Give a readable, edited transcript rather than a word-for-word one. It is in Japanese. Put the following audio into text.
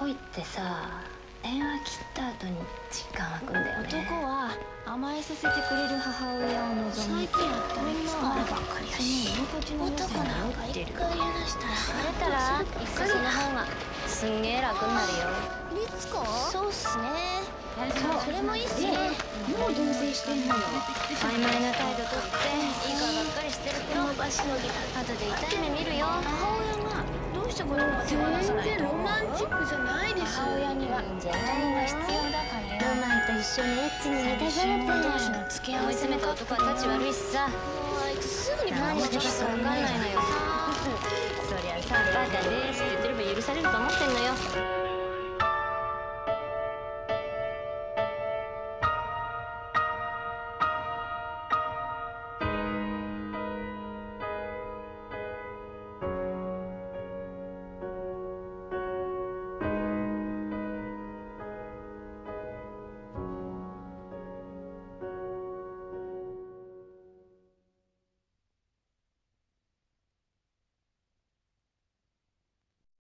恋ってさ、電話切った後に実感湧くんだよね。 男は甘えさせてくれる母親を望み、 最近あったらいつかあればっかりやし、 その居心地の良さ男なんか一に酔ってる。 回言い出したらそれたらいっそその方がすんげえ楽になるよ。 律子、そうっすね。 それもいいっすね。 もう同棲してんのよ。 曖昧な態度とっていい顔ばっかりしてるけど、 伸ばしのぎだ。 後で痛い目見るよ。 母親がどうして子供が手放さないと思う？ロマンチックじゃないです。母親には絶対が必要だからよ。 ロマンと一緒にエッチに満たされてる。 同士の付き合いを追い詰めた男は立ち悪いしさ。 あいつすぐに何してかわかんないのよ。そりゃさ、バカですって言ってれば許されると思ってんのよ。